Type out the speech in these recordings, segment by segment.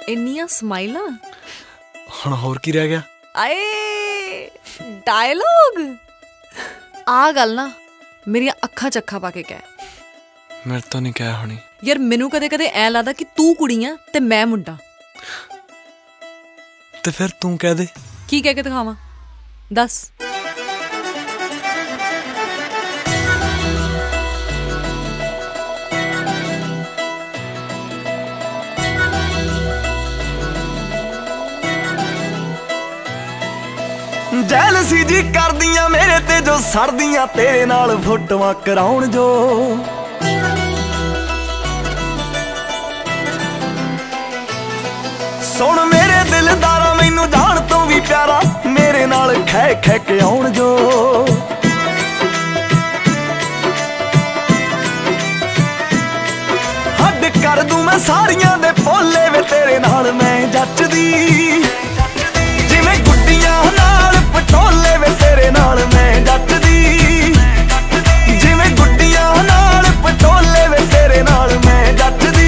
ਇੰਨੀਆਂ ਸਮਾਈਲਾਂ ਹੁਣ ਹੋਰ ਕੀ ਰਹਿ ਗਿਆ? ਆਏ ਡਾਇਲੋਗ ਆ ਗੱਲ ਨਾ ਮੇਰੀਆਂ ਅੱਖਾਂ 'ਚ ਅੱਖਾਂ ਪਾ ਕੇ ਕਹਿ। ਮੇਰੇ ਤੋਂ ਨਹੀਂ ਕਹਿ ਹੋਣੀ ਯਾਰ ਮੈਨੂੰ ਕਦੇ ਕਦੇ ਐ ਲੱਗਦਾ ਕਿ ਤੂੰ ਕੁੜੀ ਆ ਤੇ ਮੈਂ ਮੁੰਡਾ। ਤੇ ਫਿਰ ਤੂੰ ਕਹਿ ਦੇ। ਕੀ ਕਹਿ ਕੇ ਦਿਖਾਵਾਂ ਦੱਸ। ਜੈਲਸੀ ਜੀ ਕਰਦੀਆਂ ਮੇਰੇ ਤੇ ਜੋ ਸੜਦੀਆਂ ਤੇਰੇ ਨਾਲ ਫੋਟੋਆਂ ਕਰਾਉਣ ਜੋ। ਸੁਣ ਮੇਰੇ ਦਿਲਦਾਰਾ ਮੈਨੂੰ ਜਾਣ ਤੋਂ ਵੀ ਪਿਆਰਾ ਮੇਰੇ ਨਾਲ ਖੈ ਖੈ ਕੇ ਆਉਣ ਜੋ। ਹੱਦ ਕਰ ਦੂੰ ਮੈਂ ਸਾਰੀਆਂ ਦੇ ਭੋਲੇ ਵੇ ਤੇਰੇ ਨਾਲ ਮੈਂ ਜੱਚਦੀ। ਜਿਵੇਂ ਗੁੱਡੀਆਂ ਨਾਲ ਪਟੋਲੇ ਵੇ ਤੇਰੇ ਨਾਲ ਮੈਂ ਜੱਚਦੀ। ਜਿਵੇਂ ਗੁੱਡੀਆਂ ਨਾਲ ਪਟੋਲੇ ਵੇ ਤੇਰੇ ਨਾਲ ਮੈਂ ਜੱਚਦੀ।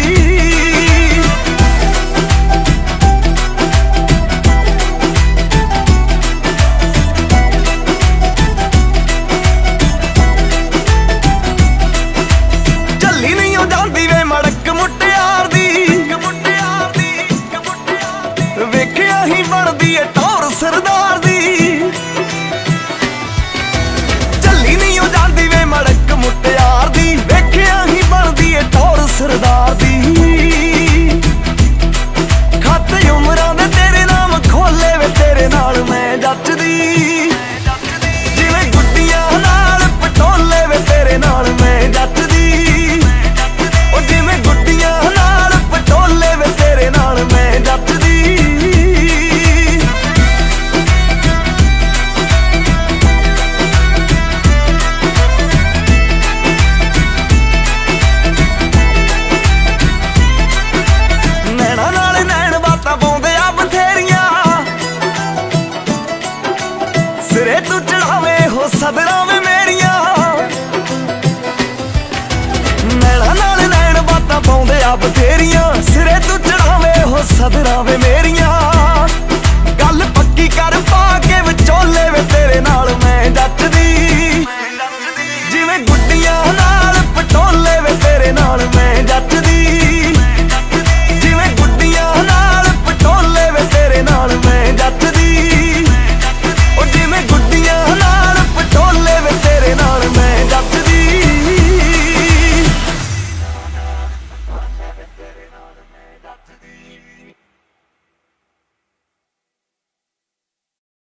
ਚੱਲੀ ਨਹੀਂ ਉਹ ਜਾਂਦੀ ਵੇ ਮੜਕ ਮੁਟਿਆਰ ਦੀ। ਵੇਖਿਆ ਹੀ ਬਣਦੀ ਏ ਟੌਰ ਸਰਦਾਰ ਦੀ। ਚੱਲੀ ਨਹੀਂ ਉਹ ਜਾਂਦੀ ਵੇ ਮੜਕ ਮੁਟਿਆਰ ਦੀ। ਵੇਖਿਆ ਹੀ ਬਣਦੀ ਏ ਟੌਰ ਸਰਦਾਰ ਦੀ। ਖਾਤੇ ਉਮਰਾਂ ਦੇ ਤੇਰੇ ਨਾਮ ਖੋਲੇ ਵੇ ਤੇਰੇ ਨਾਲ ਮੈਂ ਜੱਚਦੀ। ਜਿਵੇਂ ਗੁੱਡੀਆਂ ਨਾਲ ਪਟੋਲੇ ਵੇ ਤੇਰੇ ਨਾਲ ਮੈਂ ਜੱਚਦੀ। ਉਹ ਜਿਵੇਂ ਗੁੱਡੀਆਂ ਨਾਲ ਪਟੋਲੇ ਵੇ ਤੇਰੇ ਨਾਲ ਮੈਂ ਜੱਚਦੀ। ਨੈਣਾ ਨਾਲ ਨੈਣ ਬਾਤਾਂ ਪਾਉਂਦੇ ਆ ਬਥੇਰੀਆਂ। ਸਿਰੇ ਤੂੰ ਚੜਾਵੇ ਹੋ ਸਦਰਾਂ ਵੇ ਮੇਰੀਆਂ। ਨੈਣਾ ਨਾਲ ਨੈਣ ਬਾਤਾਂ ਪਾਉਂਦੇ ਆ ਬਥੇਰੀਆਂ। ਸਿਰੇ ਤੂੰ ਚੜਾਵੇ ਹੋ ਸਦਰਾਂ ਵੇ ਮੇਰੀਆਂ। ਗੱਲ ਪੱਕੀ ਕਰ ਪਾ ਕੇ ਵਿਚੋਲੇ ਵੇ ਤੇਰੇ ਨਾਲ ਮੈਂ ਜੱਚਦੀ।